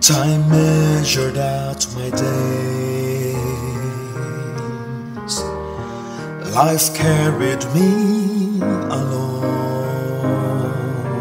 Time measured out my days. Life carried me along.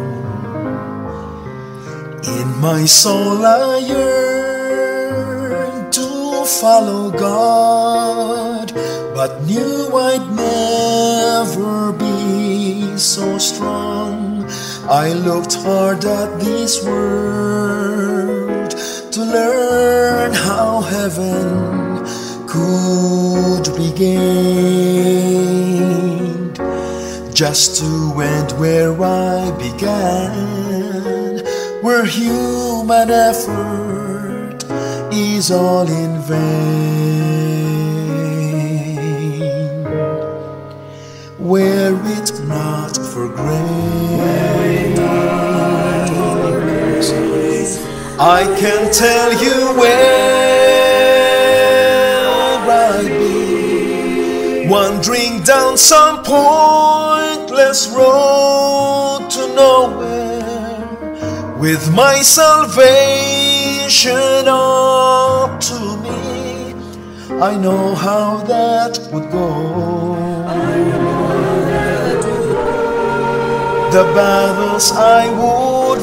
In my soul I yearned to follow God, but knew I'd never be so strong. I looked hard at this world to learn how heaven could be gained, just to end where I began, where human effort is all in vain. Were it not for grace, I can tell you where I'd be, wandering down some pointless road to nowhere, with my salvation up to me. I know how that would go. The battles I would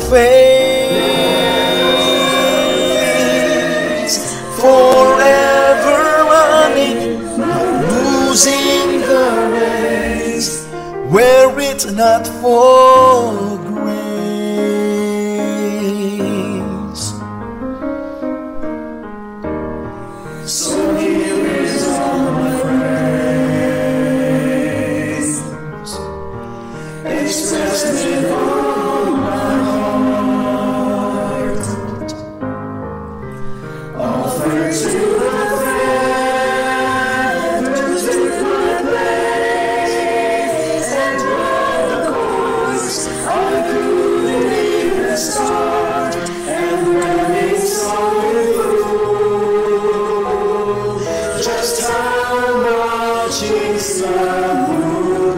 face, forever running, losing the race, were it not for grace. So here is all my praise, expressed with all my heart, offered to the friend who took my place and ran the course I couldn't even start, and when it's all through, just how much is love would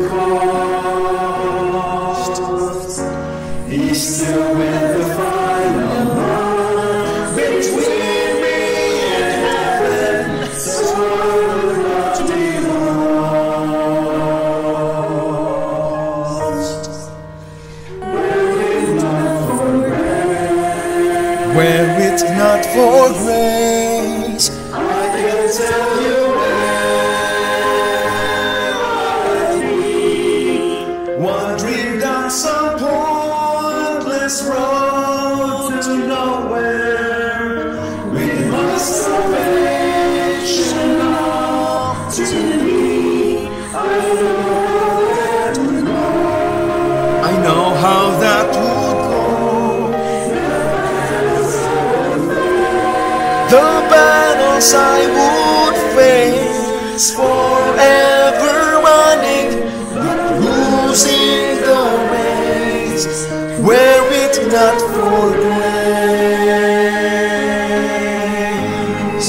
cost. He still went the final mile between me and heaven, so I would not be lost. Were it not for grace, I can tell you where I'd be, wandering down some pointless road to nowhere, with my salvation up to me. I know how that would go. The battles I would face, forever running, but losing the race, were it not for grace.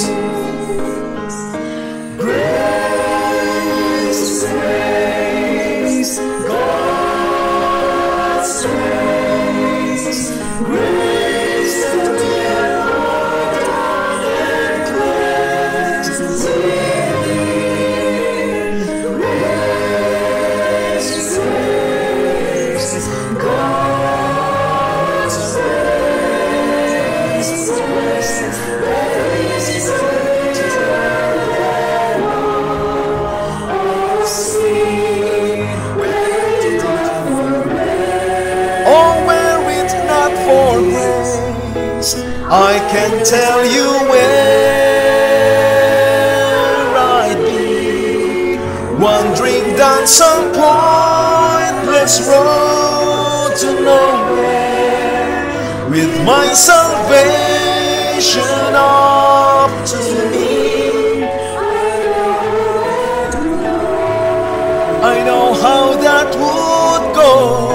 Grace, grace, God's grace, grace to be I can tell you where I'd be, wandering down some pointless road to nowhere, with my salvation up to me. I know how that would go.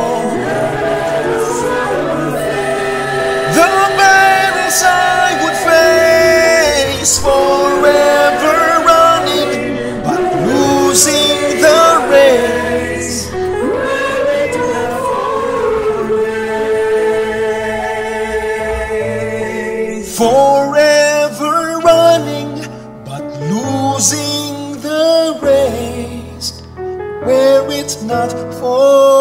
I would face, forever running, but losing the race. For it's not for